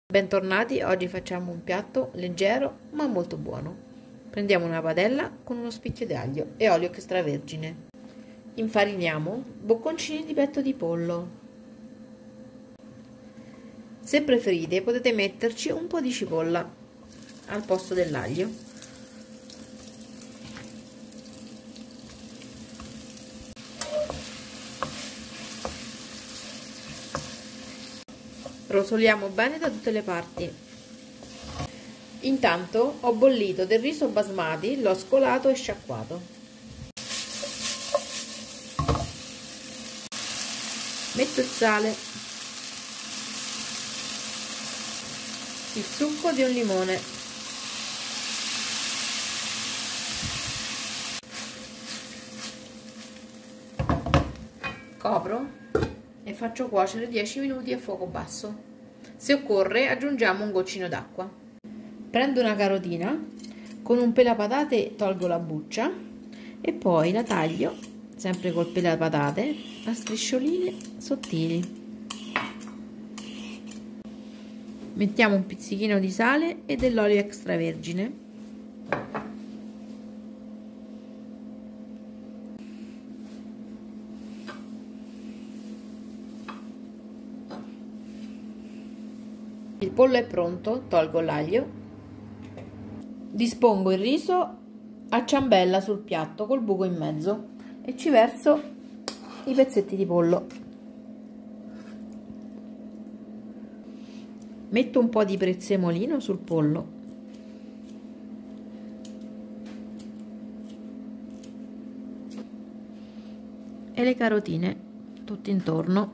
Bentornati, oggi facciamo un piatto leggero ma molto buono. Prendiamo una padella con uno spicchio di aglio e olio extravergine. Infariniamo bocconcini di petto di pollo. Se preferite potete metterci un po' di cipolla al posto dell'aglio. Rosoliamo bene da tutte le parti. Intanto ho bollito del riso basmati, l'ho scolato e sciacquato. Metto il sale, il succo di un limone, copro e faccio cuocere 10 minuti a fuoco basso. Se occorre aggiungiamo un goccino d'acqua. Prendo una carotina, con un pelapatate tolgo la buccia e poi la taglio, sempre col pelapatate, a striscioline sottili. Mettiamo un pizzichino di sale e dell'olio extravergine. Il pollo è pronto, tolgo l'aglio, dispongo il riso a ciambella sul piatto col buco in mezzo e ci verso i pezzetti di pollo. Metto un po' di prezzemolino sul pollo e le carotine tutte intorno.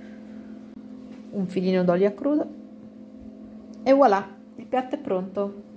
Un filino d'olio a crudo e voilà, il piatto è pronto.